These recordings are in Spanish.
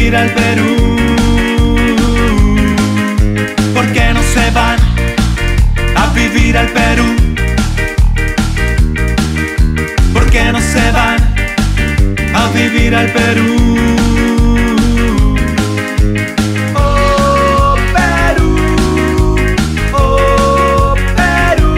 vivir al Perú? ¿Por qué no se van a vivir al Perú? ¿Por qué no se van a vivir al Perú? Oh Perú, oh Perú.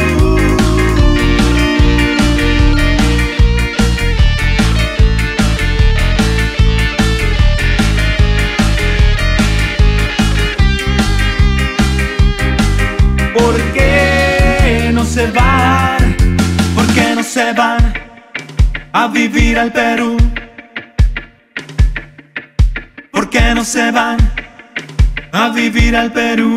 ¿Por qué no se van? ¿Por qué no se van a vivir al Perú? ¿Por qué no se van a vivir al Perú?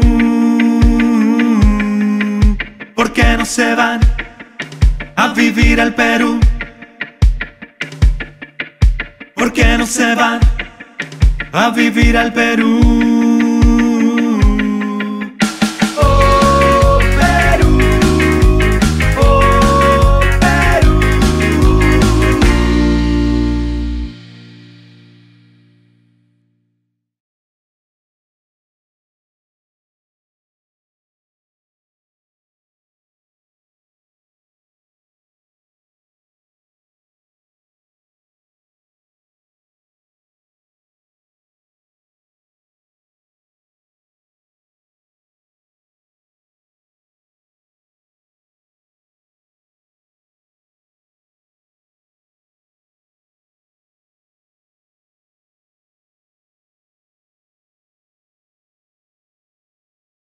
¿Por qué no se van a vivir al Perú? ¿Por qué no se van a vivir al Perú?